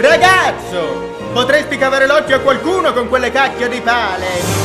Ragazzo! Potresti cavare l'occhio a qualcuno con quelle cacchio di pale!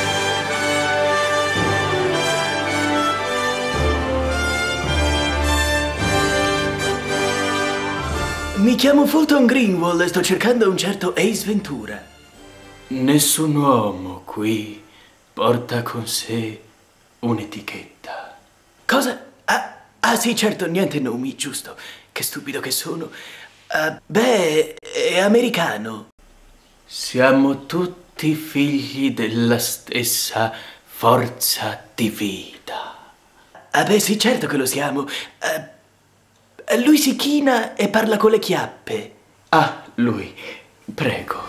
Mi chiamo Fulton Greenwald e sto cercando un certo Ace Ventura. Nessun uomo qui porta con sé un'etichetta. Cosa? Ah sì, certo, niente nomi, giusto. Che stupido che sono. Beh, è americano. Siamo tutti figli della stessa forza di vita. Ah beh sì, certo che lo siamo. Lui si china e parla con le chiappe. Ah, lui. Prego.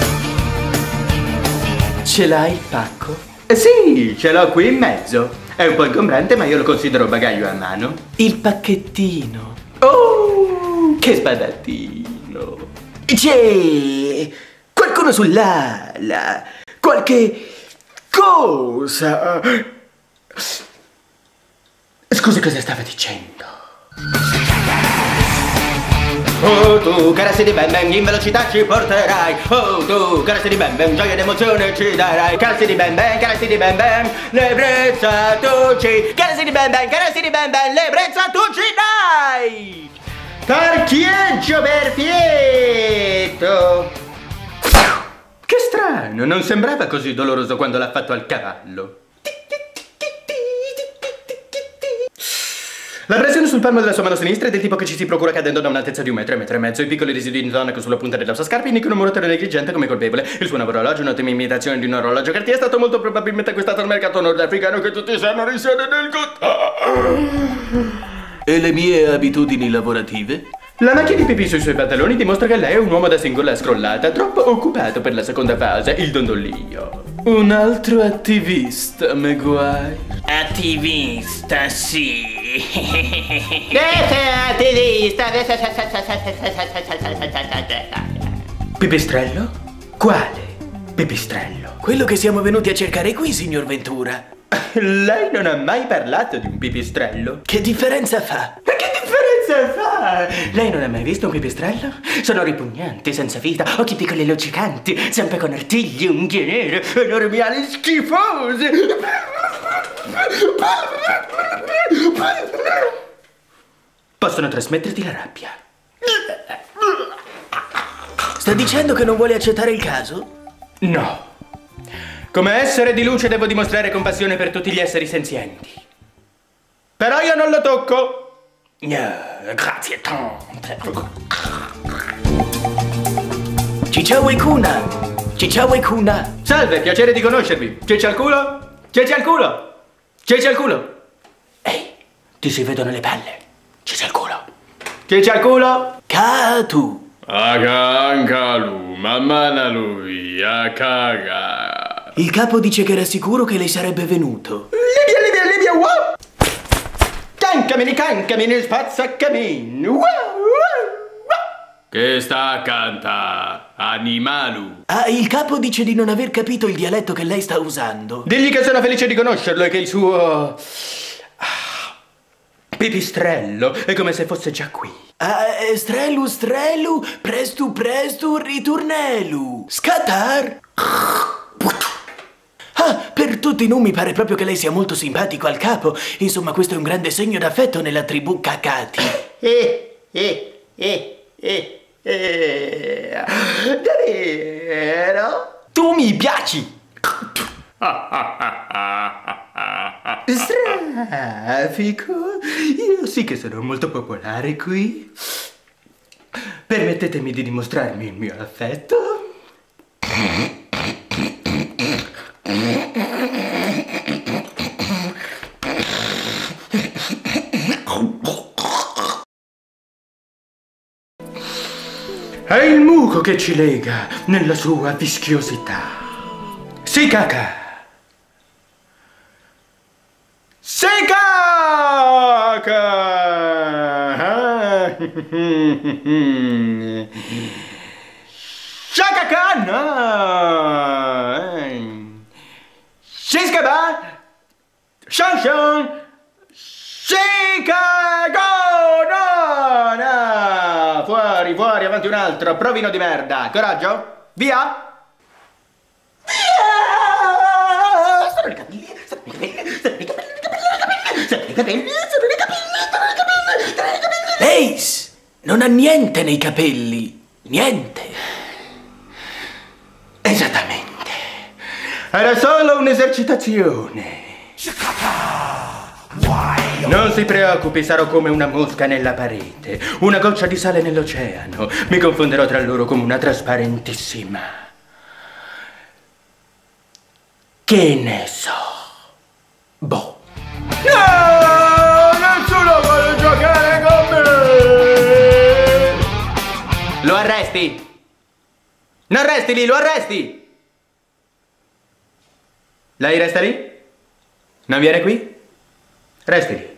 Ce l'hai il pacco? Sì, ce l'ho qui in mezzo. È un po' ingombrante, ma io lo considero bagaglio a mano. Il pacchettino. Oh, che sbadattino. C'è qualcuno sull'ala. Qualche cosa. Scusi, cosa stava dicendo? Oh tu, carassi di Ben Ben, in velocità ci porterai. Oh tu, carassi di Ben Ben, gioia ed emozione ci darai. Carassi di Ben Ben, l'ebbrezza tu ci. Carassi di Ben Ben, l'ebbrezza tu ci dai. Torchieggio perfetto. Che strano, non sembrava così doloroso quando l'ha fatto al cavallo. La pressione sul palmo della sua mano sinistra è del tipo che ci si procura cadendo da un'altezza di 1 metro e mezzo. I piccoli residui di intonaco sulla punta della sua scarpa indicano un motore negligente come colpevole. Il suo nuovo orologio, un'ottima imitazione di un orologio Cartier, è stato molto probabilmente acquistato al mercato nordafricano che tutti sanno risiede nel E le mie abitudini lavorative? La macchia di pipì sui suoi pantaloni dimostra che lei è un uomo da singola scrollata, troppo occupato per la seconda fase, il dondolio. Un altro attivista, Maguire. Attivista, sì. Pipistrello? Quale pipistrello? Quello che siamo venuti a cercare qui, signor Ventura. Lei non ha mai parlato di un pipistrello? Che differenza fa? Ma che differenza fa? Lei non ha mai visto un pipistrello? Sono ripugnanti, senza vita, occhi piccoli e luccicanti, sempre con artigli, unghie nere, enormi ali schifosi. Possono trasmetterti la rabbia. Sta dicendo che non vuole accettare il caso? No. Come essere di luce devo dimostrare compassione per tutti gli esseri senzienti. Però io non lo tocco. Grazie tante. Cicciao e Cuna! Cicciao e Cuna! Salve, piacere di conoscervi. Ceci al culo? Ceci al culo? Ceci al culo? Ehi, ti si vedono le palle. Ceci al culo. Ceci al culo? Catu! Akankalu, mamma lui, akaga. Il capo dice che era sicuro che lei sarebbe venuto. Libia, wow! Cancamini, spazzacamini, wow! Che sta a canta, animalu. Ah, il capo dice di non aver capito il dialetto che lei sta usando. Digli che sono felice di conoscerlo e che il suo... pipistrello è come se fosse già qui. Strelu, prestu, ritornelu. Scatar. Ah, per tutti non mi pare proprio che lei sia molto simpatico al capo. Insomma, questo è un grande segno d'affetto nella tribù Cacati. Davvero? Tu mi piaci! Strafico, io sì che sono molto popolare qui. Permettetemi di dimostrarmi il mio affetto. È il muco che ci lega nella sua vischiosità. Si caca! Si caca! Shakakana! Shiskaba! Shanshan! Chicago! No! Fuori, davanti un altro, provino di merda. Coraggio? Via! Sono i capelli, sono i capelli, sono i capelli, sono i capelli, sono i capelli. Ace! Non ha niente nei capelli. Niente. Esattamente. Era solo un'esercitazione. Non si preoccupi, sarò come una mosca nella parete, una goccia di sale nell'oceano. Mi confonderò tra loro come una trasparentissima. Che ne so? Boh. No! Nessuno vuole giocare con me! Lo arresti? Non resti lì, lo arresti! Lei resta lì? Non viene qui? Resti lì.